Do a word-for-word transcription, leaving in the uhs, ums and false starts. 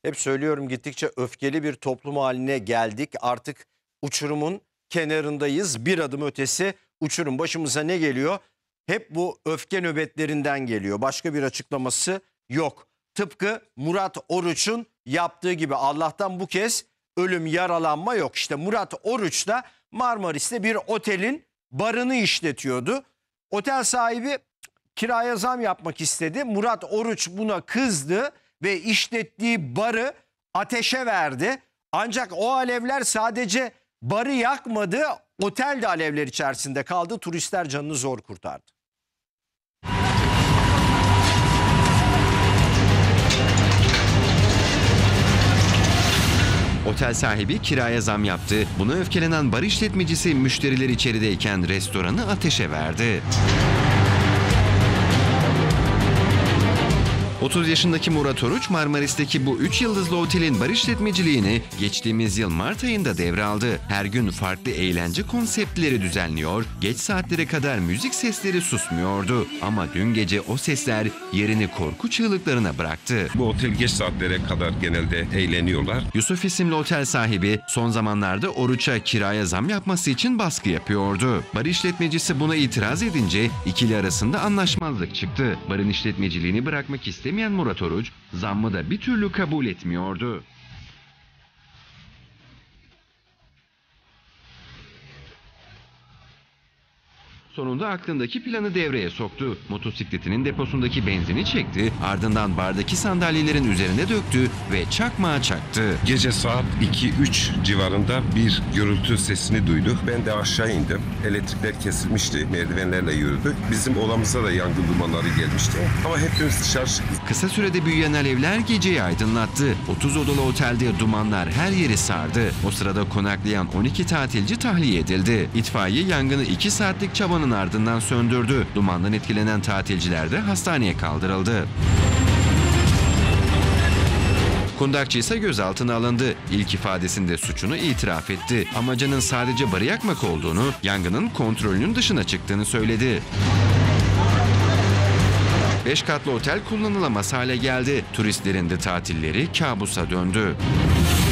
Hep söylüyorum, gittikçe öfkeli bir toplum haline geldik. Artık uçurumun kenarındayız. Bir adım ötesi uçurum. Başımıza ne geliyor? Hep bu öfke nöbetlerinden geliyor. Başka bir açıklaması yok. Tıpkı Murat Oruç'un yaptığı gibi. Allah'tan bu kez ölüm, yaralanma yok. İşte Murat Oruç da Marmaris'te bir otelin barını işletiyordu. Otel sahibi kiraya zam yapmak istedi. Murat Oruç buna kızdı ve işlettiği barı ateşe verdi. Ancak o alevler sadece barı yakmadı, otel de alevler içerisinde kaldı. Turistler canını zor kurtardı. Otel sahibi kiraya zam yaptı. Buna öfkelenen bar işletmecisi müşteriler içerideyken restoranı ateşe verdi. otuz yaşındaki Murat Oruç, Marmaris'teki bu üç yıldızlı otelin bar işletmeciliğini geçtiğimiz yıl Mart ayında devraldı. Her gün farklı eğlence konseptleri düzenliyor, geç saatlere kadar müzik sesleri susmuyordu. Ama dün gece o sesler yerini korku çığlıklarına bıraktı. Bu otel geç saatlere kadar genelde eğleniyorlar. Yusuf isimli otel sahibi son zamanlarda Oruç'a kiraya zam yapması için baskı yapıyordu. Bar işletmecisi buna itiraz edince ikili arasında anlaşmazlık çıktı. Barın işletmeciliğini bırakmak istemiyor. Murat Oruç zammı da bir türlü kabul etmiyordu. Sonunda aklındaki planı devreye soktu. Motosikletinin deposundaki benzini çekti, ardından bardaki sandalyelerin üzerine döktü ve çakmağa çaktı. Gece saat iki üç civarında bir gürültü sesini duyduk. Ben de aşağı indim. Elektrikler kesilmişti. Merdivenlerle yürüdük. Bizim odamıza da yangın dumanları gelmişti. Ama hepimiz dışarı çıktık. Kısa sürede büyüyen alevler geceyi aydınlattı. otuz odalı otelde dumanlar her yeri sardı. O sırada konaklayan on iki tatilci tahliye edildi. İtfaiye yangını iki saatlik çabanın ardından söndürdü. Dumandan etkilenen tatilciler de hastaneye kaldırıldı. Kundakçı ise gözaltına alındı. İlk ifadesinde suçunu itiraf etti. Amacının sadece barı yakmak olduğunu, yangının kontrolünün dışına çıktığını söyledi. Beş katlı otel kullanılamaz hale geldi. Turistlerin de tatilleri kabusa döndü.